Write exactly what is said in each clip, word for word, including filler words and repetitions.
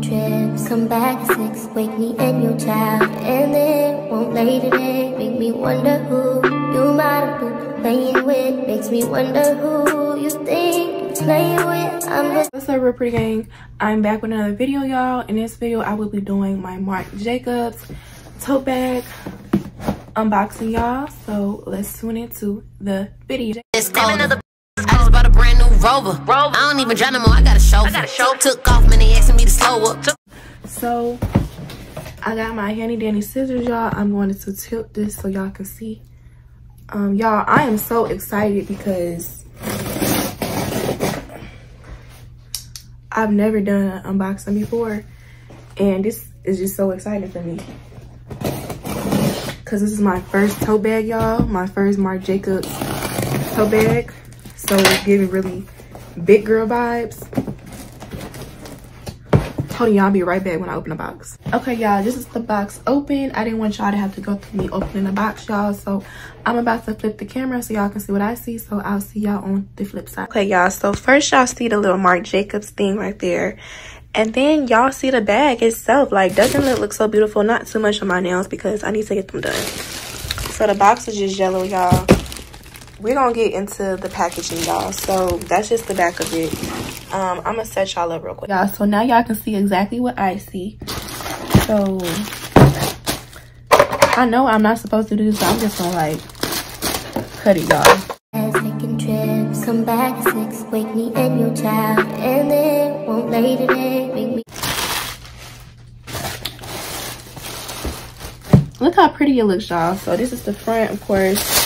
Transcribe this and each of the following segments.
trips, come back at six, wake me and your child, and then won't lay today, make me wonder who you might have been playing with, makes me wonder who you think you're playing with. I'm just What's up, real pretty gang? I'm back with another video, y'all. In this video I will be doing my Marc Jacobs tote bag unboxing, y'all, so let's tune into the video. It's cold. I just bought a brand new Rover. Rover. I don't even drive no more. I got a chauffeur. I got a chauffeur. Took off, man. They asking me to slow up. So I got my handy dandy scissors, y'all. I'm going to tilt this so y'all can see. Um, y'all, I am so excited because I've never done an unboxing before, and this is just so exciting for me because this is my first tote bag, y'all. My first Marc Jacobs tote bag. So it's giving really big girl vibes. Hold on, y'all, I'll be right back when I open the box. Okay, y'all, this is the box open. I didn't want y'all to have to go through me opening the box, y'all. So I'm about to flip the camera so y'all can see what I see. So I'll see y'all on the flip side. Okay, y'all, so first y'all see the little Marc Jacobs thing right there. And then y'all see the bag itself. Like, doesn't it look so beautiful? Not too much on my nails because I need to get them done. So the box is just yellow, y'all. We're gonna get into the packaging, y'all. So that's just the back of it. um I'm gonna set y'all up real quick, y'all. So now y'all can see exactly what I see. So I know I'm not supposed to do this, but I'm just gonna like cut it, y'all. taking trips, come back at six, wake me and your child, and then won't lay today, make me. Look how pretty it looks, y'all. So this is the front, of course.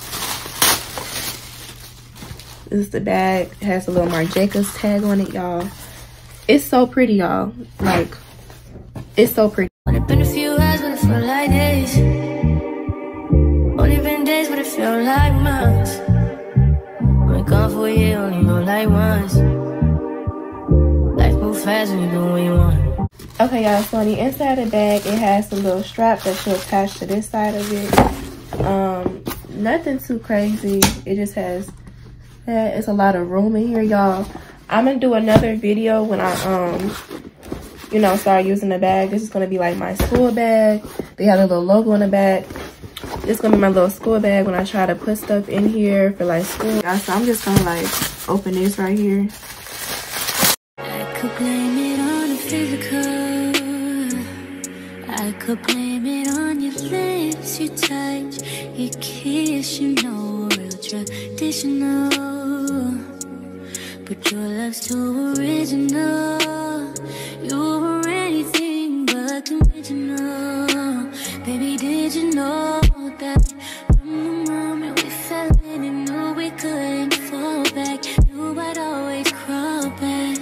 This is the bag. It has a little Marc Jacobs tag on it, y'all. It's so pretty, y'all. Like, it's so pretty. Only been a few hours, but it felt like days. Only been days, but it felt like months. Only gone for a year, only know like once. Life move fast when you do what you want. Okay, y'all, so on the inside of the bag, it has a little strap that should attach to this side of it. Um, nothing too crazy. It just has... It's a lot of room in here, y'all. I'm gonna do another video when I um you know start using the bag. This is gonna be like my school bag. They have a little logo on the back. This is gonna be my little school bag when I try to put stuff in here for like school. Yeah, so I'm just gonna like open this right here. I could blame it on the physical. I could blame it on your lips, your touch, your kiss, you know, real traditional. But your love's too original. You were anything but conventional. Baby, did you know that from the moment we fell in and knew we couldn't fall back, knew I'd always crawl back.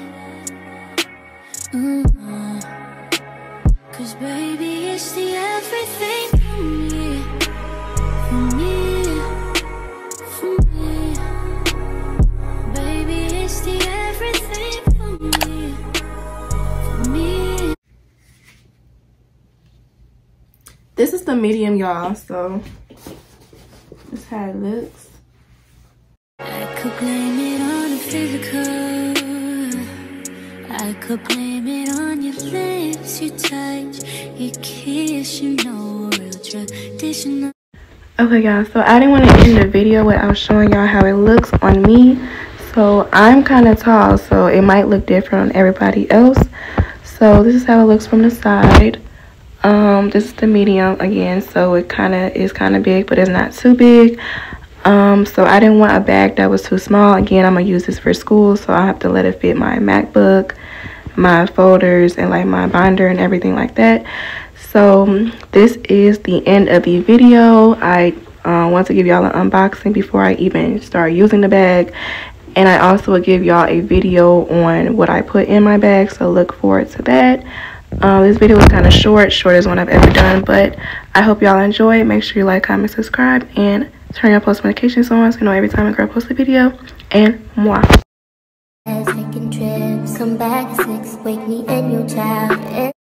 Mm-hmm. Cause baby, it's the everything for me, for me, for me. Baby, it's the everything for me, for me. This is the medium, y'all, so this is how it looks. I could blame it on the physical. I could blame it on your lips, your touch, your kiss, you know, real traditional. Okay, y'all, so I didn't want to end the video without showing y'all how it looks on me. So I'm kind of tall, so it might look different on everybody else. So this is how it looks from the side. Um, this is the medium again, so it kind of is kind of big, but it's not too big. Um, so I didn't want a bag that was too small. Again, I'm gonna use this for school, so I have to let it fit my MacBook, my folders, and like my binder and everything like that. So this is the end of the video. I uh, want to give y'all an unboxing before I even start using the bag, and I also will give y'all a video on what I put in my bag, so look forward to that. Um, this video was kind of short, shortest one I've ever done, but I hope y'all enjoy it. Make sure you like, comment, subscribe, and turn your post notifications on so you know every time a girl posts a video. And moi. taking trips, come back at six, wake me and your child.